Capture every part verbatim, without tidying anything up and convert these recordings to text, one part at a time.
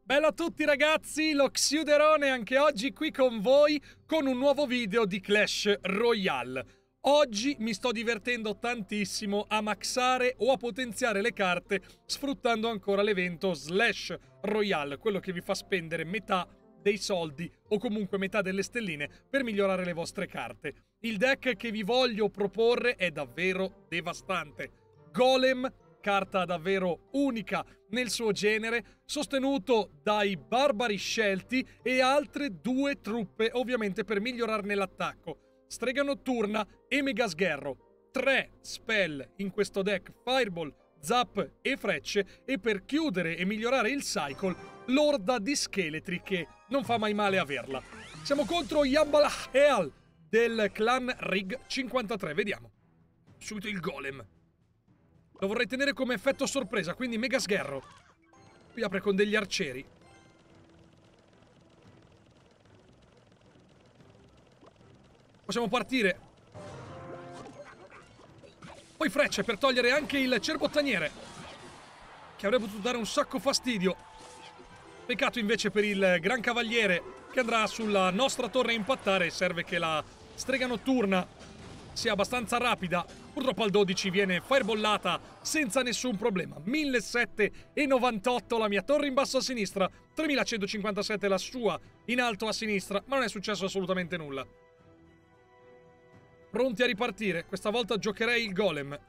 Bella a tutti ragazzi, lo Xiuderone anche oggi qui con voi con un nuovo video di Clash Royale. Oggi mi sto divertendo tantissimo a maxare o a potenziare le carte sfruttando ancora l'evento Slash Royale, quello che vi fa spendere metà dei soldi o comunque metà delle stelline per migliorare le vostre carte. Il deck che vi voglio proporre è davvero devastante. Golem, carta davvero unica nel suo genere, sostenuto dai barbari scelti e altre due truppe ovviamente per migliorarne l'attacco. Strega notturna e megasgherro. Tre spell in questo deck: Fireball, Zap e frecce, e per chiudere e migliorare il cycle l'orda di scheletri che non fa mai male averla. Siamo contro Yambalahel del clan Rig cinquantatré, vediamo. Subito il golem. Lo vorrei tenere come effetto sorpresa, quindi mega sgherro. Qui apre con degli arcieri. Possiamo partire. Poi frecce per togliere anche il cerbottaniere, che avrebbe potuto dare un sacco fastidio. Peccato invece per il gran cavaliere che andrà sulla nostra torre a impattare. Serve che la strega notturna sia abbastanza rapida. Purtroppo al dodici viene firebollata senza nessun problema. millesettecentonovantotto la mia torre in basso a sinistra, tremilacentocinquantasette la sua in alto a sinistra, ma non è successo assolutamente nulla. Pronti a ripartire. Questa volta giocherei il golem.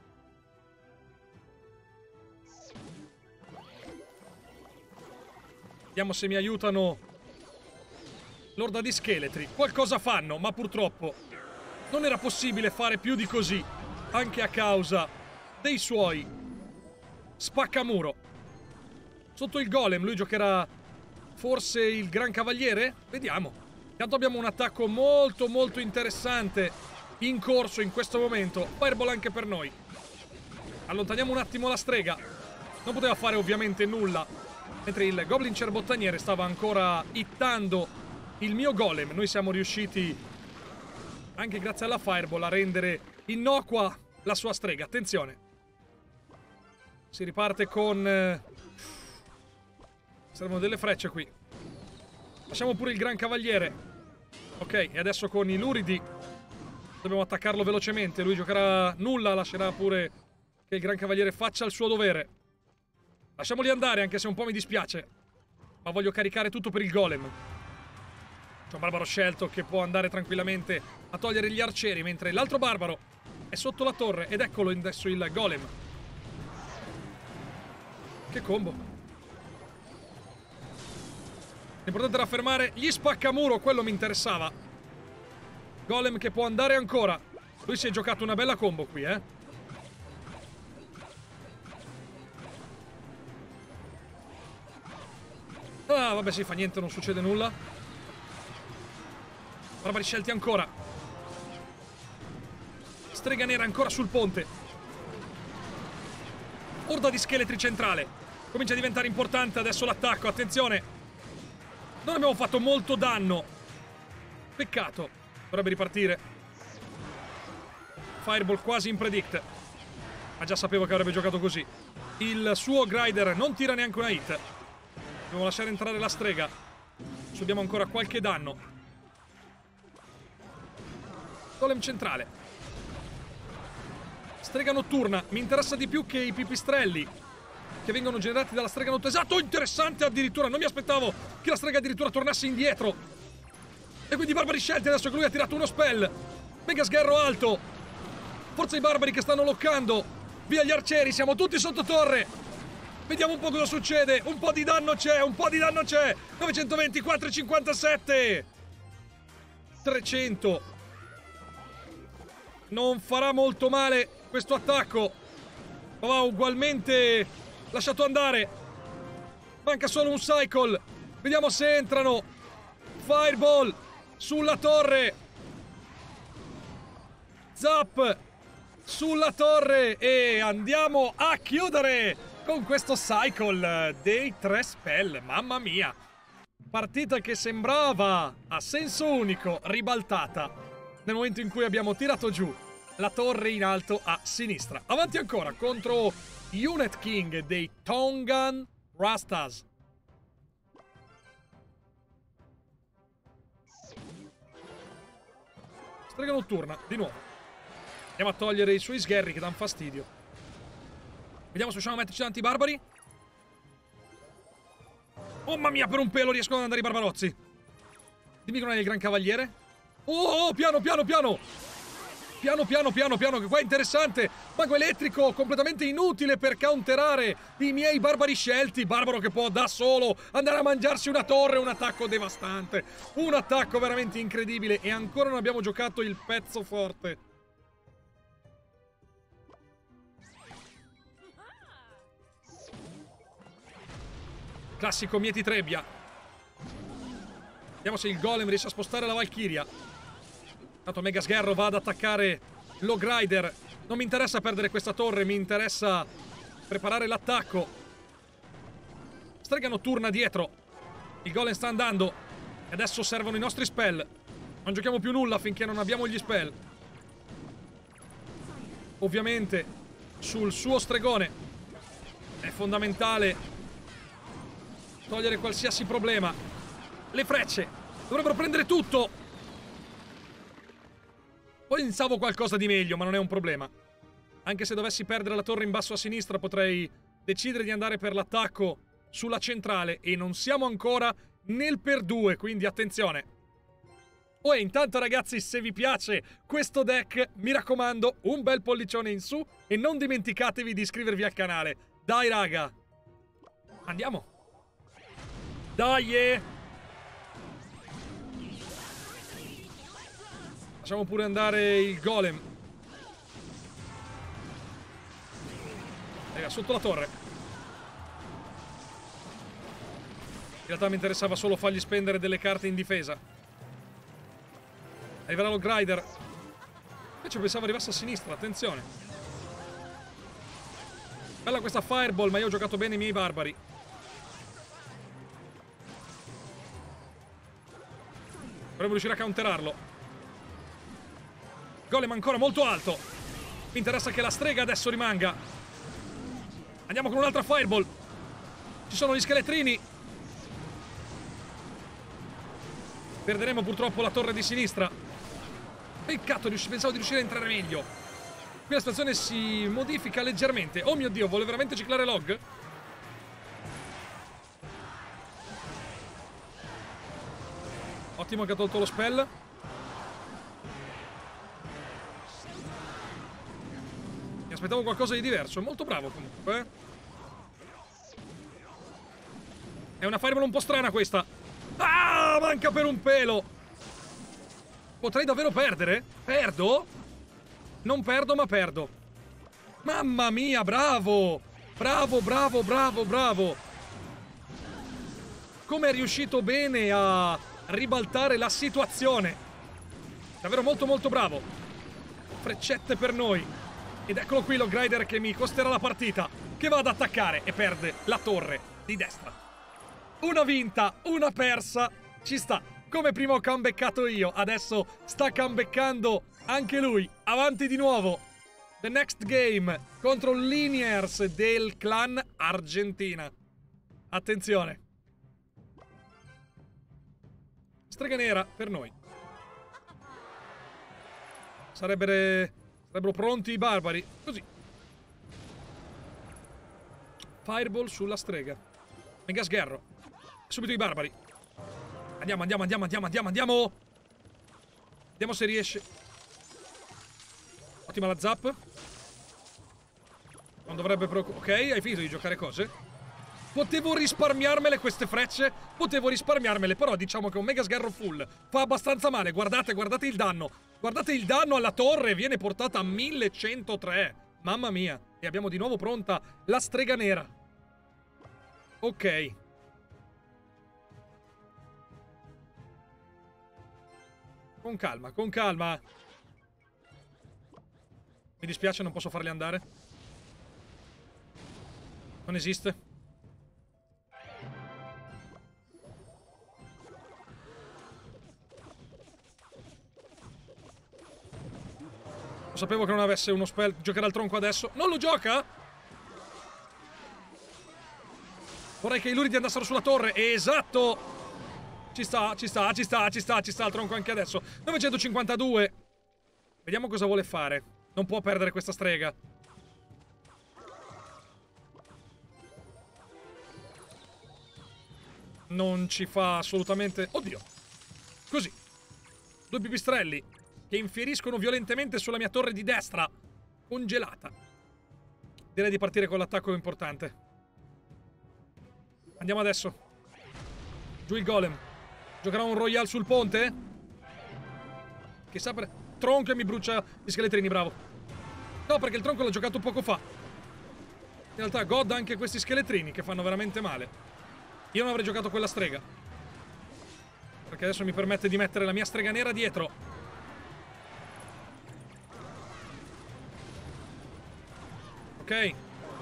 Vediamo se mi aiutano l'orda di scheletri. Qualcosa fanno, ma purtroppo non era possibile fare più di così, anche a causa dei suoi spaccamuro. Sotto il golem lui giocherà forse il gran cavaliere? Vediamo. Intanto abbiamo un attacco molto molto interessante in corso in questo momento. Fireball anche per noi. Allontaniamo un attimo la strega. Non poteva fare ovviamente nulla, mentre il goblin cerbottaniere stava ancora hittando il mio golem. Noi siamo riusciti, anche grazie alla fireball, a rendere innocua la sua strega. Attenzione. Si riparte con eh... servono delle frecce qui. Lasciamo pure il gran cavaliere. Ok, e adesso con i luridi dobbiamo attaccarlo velocemente. Lui giocherà nulla, lascerà pure che il gran cavaliere faccia il suo dovere. Lasciamoli andare, anche se un po' mi dispiace, ma voglio caricare tutto per il golem. C'è un barbaro scelto che può andare tranquillamente a togliere gli arcieri, mentre l'altro barbaro è sotto la torre. Ed eccolo adesso il golem. Che combo. L'importante era fermare gli spaccamuro, quello mi interessava. Golem che può andare ancora. Lui si è giocato una bella combo qui, eh. Ah, vabbè, sì, fa niente, non succede nulla. Barbari scelti ancora. Strega nera ancora sul ponte. Orda di scheletri centrale. Comincia a diventare importante adesso l'attacco, attenzione. Non abbiamo fatto molto danno. Peccato. Dovrebbe ripartire. Fireball quasi in predict. Ma già sapevo che avrebbe giocato così. Il suo grider non tira neanche una hit. Dobbiamo lasciare entrare la strega. Subiamo ancora qualche danno. Golem centrale. Strega notturna. Mi interessa di più che i pipistrelli che vengono generati dalla strega notturna. Esatto, interessante addirittura. Non mi aspettavo che la strega addirittura tornasse indietro. E quindi i barbari scelti adesso che lui ha tirato uno spell. Mega sgherro alto. Forza i barbari che stanno loccando. Via gli arcieri, siamo tutti sotto torre. Vediamo un po' cosa succede. Un po' di danno c'è, un po' di danno c'è. novecentoventiquattro e cinquantasette. trecento. Non farà molto male questo attacco. Ma va ugualmente lasciato andare. Manca solo un cycle. Vediamo se entrano. Fireball sulla torre. Zap sulla torre. E andiamo a chiudere con questo cycle dei tre spell. Mamma mia. Partita che sembrava a senso unico ribaltata nel momento in cui abbiamo tirato giù la torre in alto a sinistra. Avanti ancora contro Unit King dei Tongan Rastas. Strega notturna, di nuovo. Andiamo a togliere i suoi sgherri che danno fastidio. Vediamo se riusciamo a metterci davanti i barbari. Oh mamma mia, per un pelo riescono ad andare i barbarozzi. Dimmi che non è il gran cavaliere. Oh, oh, piano, piano, piano. Piano, piano, piano, piano, che qua è interessante. Mago elettrico, completamente inutile per counterare i miei barbari scelti. Barbaro che può da solo andare a mangiarsi una torre, un attacco devastante. Un attacco veramente incredibile. E ancora non abbiamo giocato il pezzo forte. Classico Mieti Trebbia. Vediamo se il golem riesce a spostare la Valchiria. Tanto Mega Sgherro va ad attaccare l'Ogrider. Non mi interessa perdere questa torre, mi interessa preparare l'attacco. Strega notturna dietro. Il golem sta andando. E adesso servono i nostri spell. Non giochiamo più nulla finché non abbiamo gli spell. Ovviamente sul suo stregone è fondamentale togliere qualsiasi problema. Le frecce dovrebbero prendere tutto. Poi pensavo qualcosa di meglio, ma non è un problema. Anche se dovessi perdere la torre in basso a sinistra, potrei decidere di andare per l'attacco sulla centrale. E non siamo ancora nel per due, quindi attenzione. Oh, e intanto ragazzi, se vi piace questo deck, mi raccomando, un bel pollicione in su. E non dimenticatevi di iscrivervi al canale. Dai raga. Andiamo. Dai! Eh. Lasciamo pure andare il golem. Raga, sotto la torre. In realtà mi interessava solo fargli spendere delle carte in difesa. Arriverà lo Grider. Invece pensavo arrivasse a sinistra, attenzione. Bella questa Fireball, ma io ho giocato bene i miei barbari. Dovremmo riuscire a counterarlo. Golem ancora molto alto. Mi interessa che la strega adesso rimanga. Andiamo con un'altra Fireball. Ci sono gli scheletrini. Perderemo purtroppo la torre di sinistra. Peccato, pensavo di riuscire a entrare meglio. Qui la situazione si modifica leggermente. Oh mio Dio, vuole veramente ciclare log? Ottimo che ha tolto lo spell. Mi aspettavo qualcosa di diverso. Molto bravo comunque. Eh? È una fireball un po' strana questa. Ah, manca per un pelo. Potrei davvero perdere? Perdo? Non perdo ma perdo. Mamma mia, bravo. Bravo, bravo, bravo, bravo. Come è riuscito bene a ribaltare la situazione. Davvero molto molto bravo. Freccette per noi. Ed eccolo qui lo Grider che mi costerà la partita. Che va ad attaccare e perde la torre di destra. Una vinta, una persa. Ci sta. Come prima ho comebackato io, adesso sta comebackando anche lui. Avanti di nuovo. The next game contro Liniers del clan Argentina. Attenzione. Strega nera per noi. Sarebbero, sarebbero pronti i barbari. Così. Fireball sulla strega. Mega sgherro. Subito i barbari. Andiamo, andiamo, andiamo, andiamo, andiamo, andiamo. Vediamo se riesce. Ottima la zap. Non dovrebbe preoccupare. Ok, hai finito di giocare cose? Potevo risparmiarmele queste frecce. Potevo risparmiarmele. Però diciamo che un mega sgherro full fa abbastanza male. Guardate, guardate il danno. Guardate il danno alla torre. Viene portata a millecentotré. Mamma mia. E abbiamo di nuovo pronta la strega nera. Ok. Con calma, con calma. Mi dispiace, non posso farli andare. Non esiste. Lo sapevo che non avesse uno spell. Giocherà il tronco adesso. Non lo gioca? Vorrei che i luridi andassero sulla torre. Esatto! Ci sta, ci sta, ci sta, ci sta, ci sta il tronco anche adesso. novecentocinquantadue. Vediamo cosa vuole fare. Non può perdere questa strega. Non ci fa assolutamente... Oddio. Così. Due pipistrelli che infieriscono violentemente sulla mia torre di destra. Congelata. Direi di partire con l'attacco importante. Andiamo adesso. Giù il golem. Giocherà un royale sul ponte? Chissà per... Tronco e mi brucia gli scheletrini, bravo. No, perché il tronco l'ho giocato poco fa. In realtà goda anche questi scheletrini che fanno veramente male. Io non avrei giocato quella strega, perché adesso mi permette di mettere la mia strega nera dietro. Ok.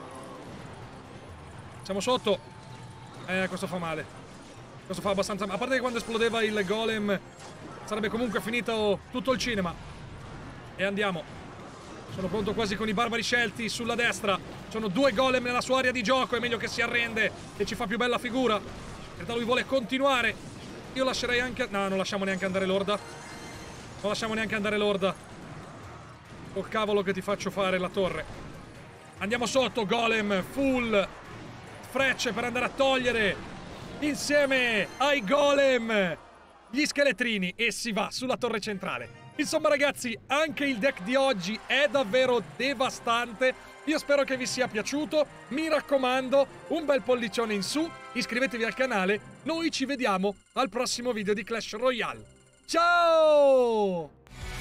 Siamo sotto. Eh, questo fa male. Questo fa abbastanza male. A parte che quando esplodeva il golem sarebbe comunque finito tutto il cinema. E andiamo. Sono pronto quasi con i barbari scelti sulla destra. Sono due golem nella sua area di gioco. È meglio che si arrende e ci fa più bella figura. In realtà lui vuole continuare. Io lascerei anche... No, non lasciamo neanche andare l'orda. Non lasciamo neanche andare l'orda. Oh cavolo che ti faccio fare la torre. Andiamo sotto, golem. Full frecce per andare a togliere insieme ai golem gli scheletrini. E si va sulla torre centrale. Insomma ragazzi, anche il deck di oggi è davvero devastante. Io spero che vi sia piaciuto. Mi raccomando, un bel pollicione in su, iscrivetevi al canale. Noi ci vediamo al prossimo video di Clash Royale. Ciao!